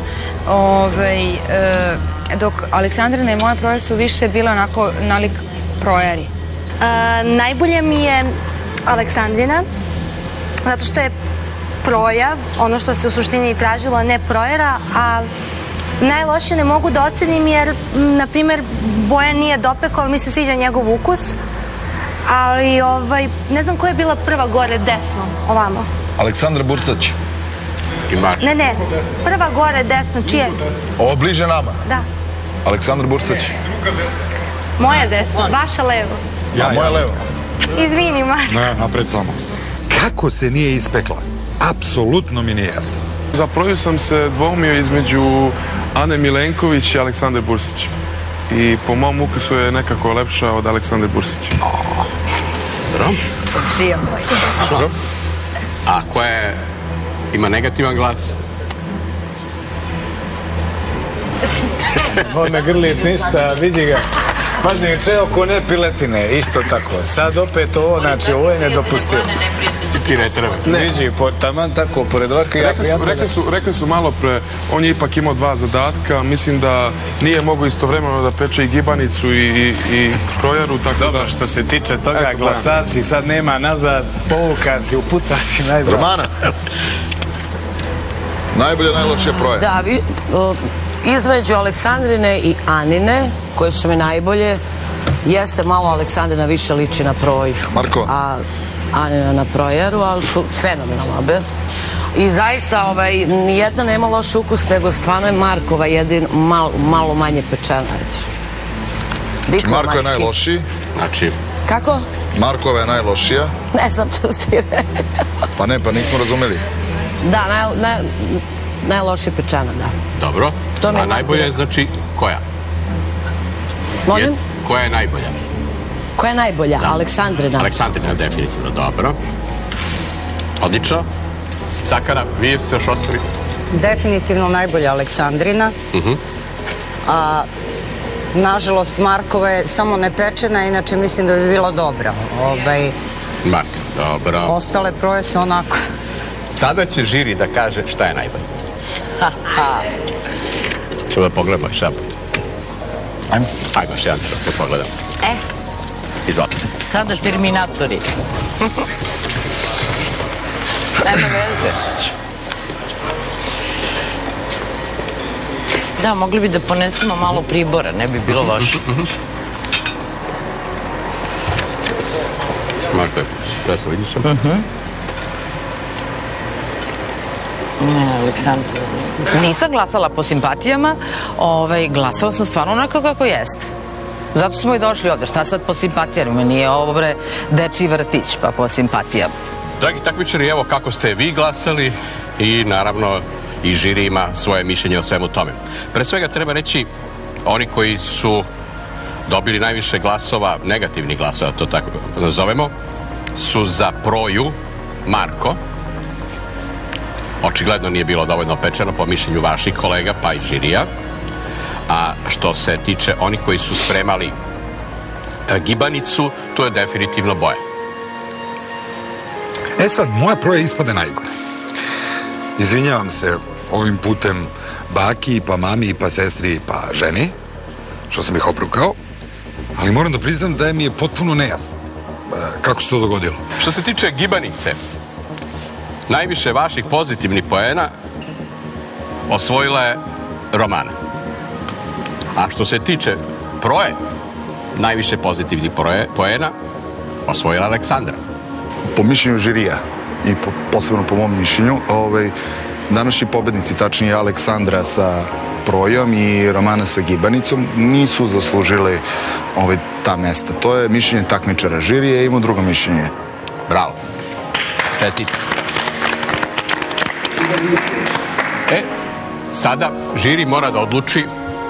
dok Aleksandrina i moja proja su više bile onako nalik projeri. Najbolje mi je Aleksandrina, zato što je proja, ono što se u suštini tražilo, ne projera, a najlošije ne mogu da ocenim jer, na primjer, Bojan nije dopekao, ali mi se sviđa njegov ukus, ali ne znam koja je bila prva gore desno, ovamo. Aleksandra Bursać. Ne, ne, prva gore desno, čije? Ovo bliže nama. Da. Aleksandra Bursać. Moja desno, vaša levo. Ja, moja levo. Izvini, Marko. Ne, napred samo. Kako se nije ispekla? Apsolutno mi nije jasno. Za proju sam se dvoumio između Ane Milenković i Aleksandre Bursić. I po mom ukusu je nekako lepša od Aleksandre Bursić. Dobro. Žija moj. A koja ima negativan glas? On ne grli ništa, vidi ga. Pazi, čeo ko ne piletine, isto tako. Sad opet ovo, znači ovo je nedopustivo. Ti ne treba. Vidi, taman tako, pored ovaka. Rekli su malo pre, on je ipak imao dva zadatka, mislim da nije mogo istovremeno da peče i gibanicu i projaru, tako da... Dobro, što se tiče toga, glasa si, sad nema nazad, povuka si, upuca si najzad. Romana, najbolje, najlošije proje. Da, između Aleksandrine i Anine, koje su mi najbolje, jeste malo Aleksandrina više liči na proju. Marko? A Anina na projeru, ali su fenomenalne obe. I zaista, nijedna nema loš ukus, nego stvarno je Markova jedin malo manje pečena. Znači, Marko je najlošiji? Znači... Kako? Markova je najlošija? Ne znam što ste rekao. Pa ne, pa nismo razumeli. Da, najlošije pečena, da. Dobro. A najbolja je, znači, koja? Molim? Koja je najbolja? Koja je najbolja? Aleksandrina. Aleksandrina, definitivno, dobro. Odlično. Sakara, vi ste još ostali? Definitivno najbolja Aleksandrina. A nažalost Markova je samo nepečena, inače mislim da bi bila dobra. Marka, dobro. Ostale proje su onako. Sada će žiri da kaže šta je najbolje. Čemo da pogledamo još jedan put. Ajmo. Ajmo još jedan put da pogledamo. E. Izvolite. Sada Terminatori. Nema veze. Da, mogli bi da ponesemo malo pribora, ne bi bilo loše. Marko, da se vidiš? Ne, Aleksandra. Nisam glasala po simpatijama, glasala sam stvarno onako kako jeste. Zato smo i došli ovde, šta sad po simpatijama, nije ovo bre dečiji vrtić, pa po simpatijama. Dragi takmičari, evo kako ste vi glasali i naravno i žiri ima svoje mišljenje o svemu tome. Pre svega treba reći, oni koji su dobili najviše glasova, negativnih glasova, to tako nazovemo, su za proju Marko. Očigledno nije bilo dovoljno pečeno po mišljenju vaših kolega, pa i žirija. A što se tiče onih koji su spremali gibanicu, to je definitivno boja. E sad, moja proja ispade najgore. Izvinjavam se ovim putem baki, pa mami, pa sestri, pa ženi, što sam ih obrukao, ali moram da priznam da mi je potpuno nejasno kako se to dogodilo. Što se tiče gibanice, najviše vaših pozitivnih poena osvojila je Romana. A što se tiče proje, najviše pozitivnih poena osvojila Aleksandra. Po mišljenju žirija i posebno po mom mišljenju, današnji pobednici, tačnije Aleksandra sa projom i Romana sa gibanicom, nisu zaslužili ta mesta. To je mišljenje takmičara. Žirije ima drugo mišljenje. Bravo. Čestit. E, sada žiri mora da odluči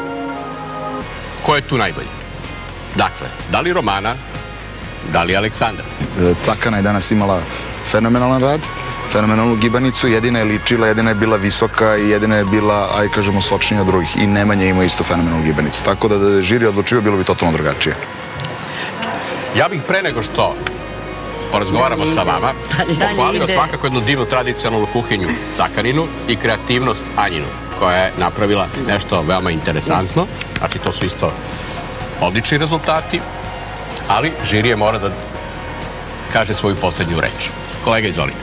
ko je tu najbolji. Dakle, da li Romana, da li Aleksandra? Cakana je danas imala fenomenalan rad, fenomenalnu gibanicu, jedina je ličila, jedina je bila visoka i jedina je bila, aj kažemo, sočnija od drugih. I Nemanja ima isto fenomenalnu gibanicu. Tako da da je žiri odlučio, bilo bi totalno drugačije. Ja bih pre nego što porazgovaramo sa vama, pohvalio svakako jednu divnu tradicionalnu kuhinju Cakarinu i kreativnost Anjinu, koja je napravila nešto veoma interesantno. Znači, to su isto odlični rezultati, ali žirije mora da kaže svoju poslednju reč. Kolega, izvolite.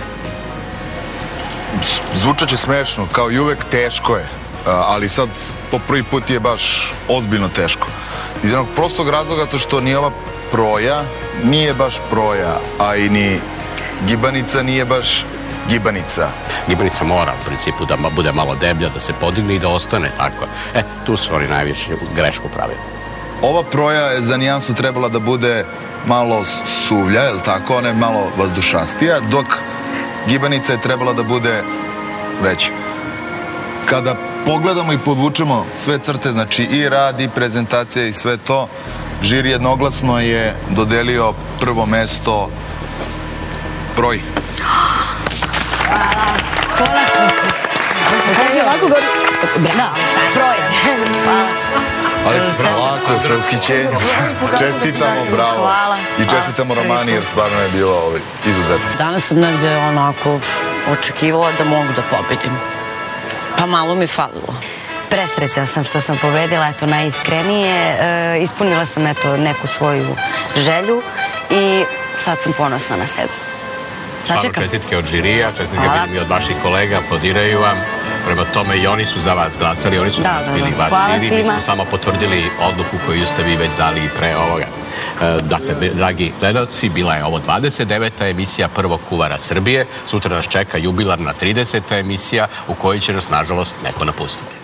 Zvučat će smešno, kao i uvek teško je, ali sad po prvi put je baš ozbiljno teško. Iz jednog prostog razloga to što ni ova proja nije baš proja, a i ni gibanica nije baš gibanica? Gibanica mora u principu da bude malo deblja, da se podigne i da ostane tako. E, tu su oni najveći grešku pravili. Ova proja je za nijansu trebala da bude malo suvlja, je li tako? Ona je malo vazdušastija, dok gibanica je trebala da bude veća. Kada pogledamo i podvučemo sve crte, znači i rad, i prezentacija i sve to, žiri jednoglasno je dodelio prvo mesto proji. Hvala. Konačno. Kaži ovako gori. Da, proje. Hvala. Aleks, bravo. Lako, sa ushićenjem. Čestitamo, bravo. Hvala. I čestitamo Romani, jer stvarno je bilo izuzetno. Danas sam negde onako očekivala da mogu da pobedim. Pa malo mi falilo. Presrećna sam što sam pobedila, eto, najiskrenije. E, ispunila sam, eto, neku svoju želju i sad sam ponosna na sebe. Stvarno čestitke od žirija, čestitke vidim i od vaših kolega, podiraju vam. Prema tome i oni su za vas glasali, oni su da, da, bili vaš žiri, mi smo samo potvrdili odluku koju ste vi već dali i pre ovoga. E, dakle, dragi gledalci, bila je ovo dvadeset deveta emisija Prvog kuvara Srbije. Sutra nas čeka jubilarna trideseta emisija u kojoj će nas, nažalost, neko napustiti.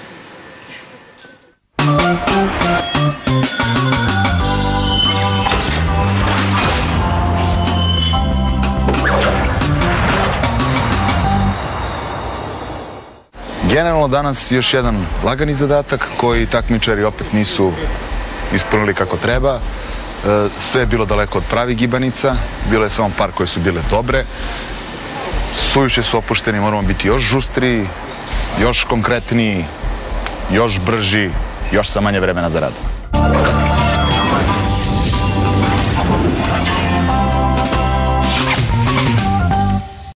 Generalno danas još jedan lagani zadatak koji takmičari opet nisu ispunili kako treba. Sve je bilo daleko od pravih gibanica, bilo je samo par koje su bile dobre. Suviše su opušteni, moramo biti još žustriji, još konkretniji, još brži, još sa manje vremena za rad.